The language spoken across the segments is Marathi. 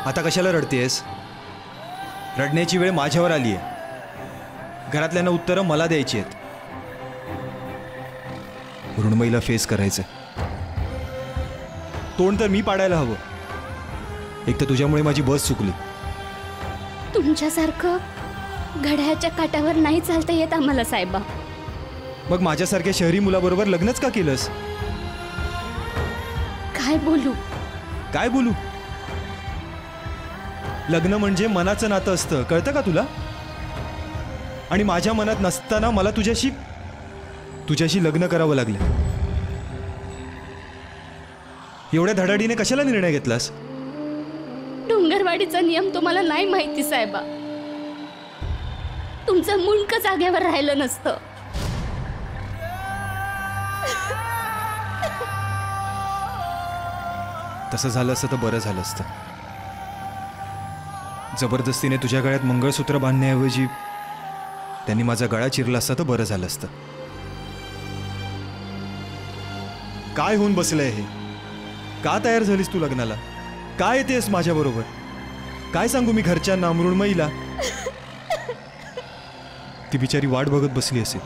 आता कशाला रडतेस? रडण्याची वेळ माझ्यावर आली आहे. घरातल्यांना उत्तरं मला द्यायची आहेत. मृण्मयीला फेस करायचं. तोंड तर मी पाडायला हवं. एक तर तुझ्यामुळे माझी बस चुकली. तुमच्यासारखं घड्याळाच्या काटावर नाही चालता येत आम्हाला साहेबा. मग माझ्यासारख्या शहरी मुलाबरोबर लग्नच का केलंस? काय बोलू? काय बोलू? लग्न म्हणजे मनाचं नातं असतं, कळतं का तुला? आणि माझ्या मनात नसताना मला तुझ्याशी लग्न करावं लागलं. एवढ्या धडाडीने कशाला निर्णय घेतलास? डोंगरवाडीचा नियम तुम्हाला नाही माहिती साहेबा. तुमचं मुंडक जागेवर राहिलं नसतं. तसं झालं असतं तर बरं झालं असतं. जबरदस्तीने तुझ्या गळ्यात मंगळसूत्र बांधण्याऐवजी त्यांनी माझा गळा चिरला असता तर बरं झालं असतं. काय होऊन बसलंय हे? का तयार झालीस तू लग्नाला? काय येतेस माझ्याबरोबर? काय सांगू मी घरच्यांना, मृण्मयीला? ती बिचारी वाट बघत बसली असेल.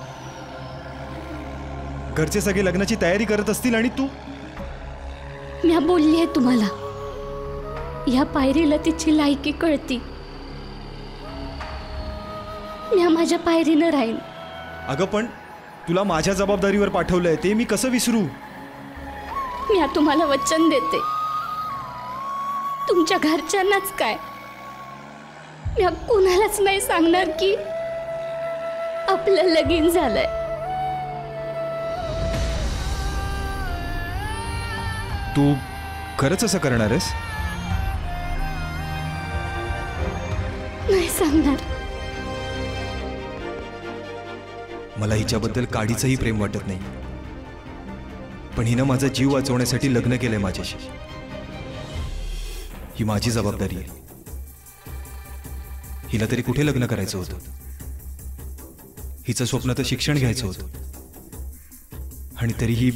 घरचे सगळे लग्नाची तयारी करत असतील आणि तू? मी बोलली आहे तुम्हाला, या पायरीला तिची लायकी कळती. मी माझ्या पायरीनं राहीन. अगं पण तुला माझ्या जबाबदारीवर पाठवलंय ते मी कसं विसरू? मी तुम्हाला वचन देते, तुमच्या घरच्यांनाच काय, मी कोणालाच नाही सांगणार की आपलं लगीन झालंय. तू खरंच असं करणार आहेस? नाही सांगणार. मला हिच्याबद्दल काडीचंही प्रेम वाटत नाही, पण हिनं माझा जीव वाचवण्यासाठी लग्न केलंय माझ्याशी. ही माझी जबाबदारी आहे. हिला तरी कुठे लग्न करायचं होतं? हिचं स्वप्न तर शिक्षण घ्यायचं होतं. आणि तरी ही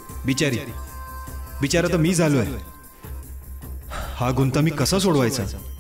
बिचारा तर मी झालोय. हा गुंता मी कसा सोडवायचा?